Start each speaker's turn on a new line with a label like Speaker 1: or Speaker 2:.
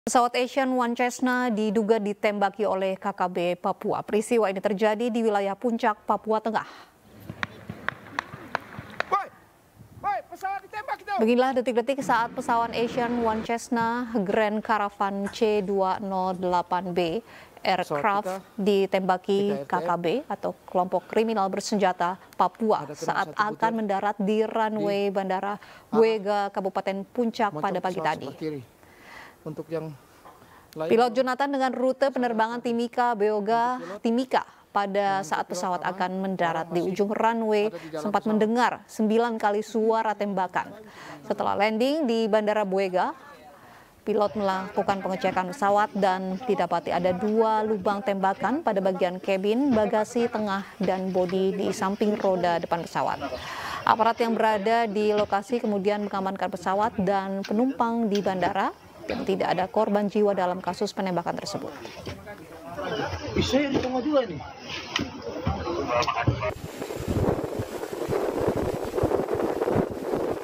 Speaker 1: Pesawat Asian One Cessna diduga ditembaki oleh KKB Papua. Peristiwa ini terjadi di wilayah Puncak, Papua Tengah. Beginilah detik-detik saat pesawat Asian One Cessna Grand Caravan C208B aircraft ditembaki KKB atau kelompok kriminal bersenjata Papua saat akan mendarat di runway Bandara Buega, Kabupaten Puncak pada pagi tadi. Pilot Jonathan dengan rute penerbangan Timika Beoga Timika pada saat pesawat akan mendarat di ujung runway sempat mendengar 9 kali suara tembakan. Setelah landing di Bandara Buega, pilot melakukan pengecekan pesawat dan didapati ada 2 lubang tembakan pada bagian kabin, bagasi tengah, dan bodi di samping roda depan pesawat. Aparat yang berada di lokasi kemudian mengamankan pesawat dan penumpang di bandara dan tidak ada korban jiwa dalam kasus penembakan tersebut.
Speaker 2: Bisa ya di tengah juga ini.